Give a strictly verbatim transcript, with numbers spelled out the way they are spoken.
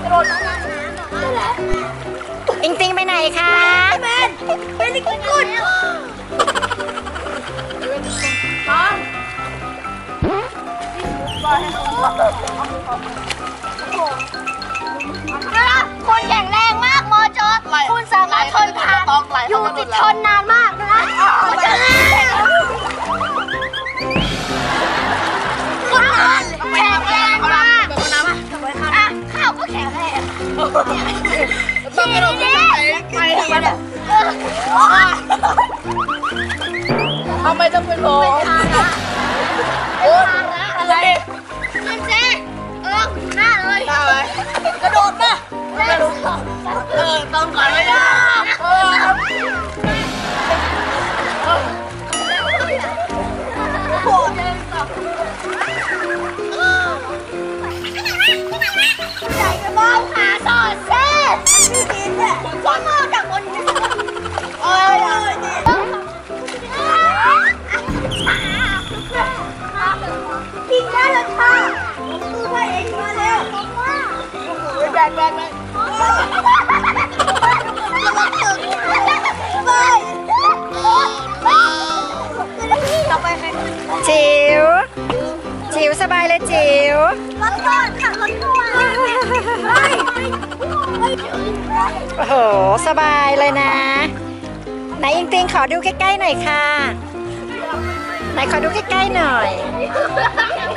โดดน้ำน้ำนี่แหละอิงติงไปไหนคะแมนเป็นอีกกุดคนแข็งแรงมากมอจอคุณสามารถทนทานอยู่ติดทนนานมากนะคุณจะแข็งแรงมากอ่ะข้าวก็แข็งแรงต้องกระโดดไปทำไมเนี่ยทำไมต้องเป็นโผล่โอ้อะไรนั่นเจ๊เออหน้าเลยกระโดดมาเออต้องก่อนเลยนะโอ้เดินต่อใหญ่กระบอกหาต่อเซ่ไม่กินเนี่ยคนมองจากคนนี้เอ้ยกินได้เลยค่ะคือว่าเองมาแล้วแบกแบกแบกจิ๋วจิ๋วสบายเลยจิ๋วรถก่อนค่ะรถก่อนโอ้โหสบายเลยนะไหนอิงติงขอดูใกล้ๆหน่อยค่ะไหนขอดูใกล้ๆหน่อย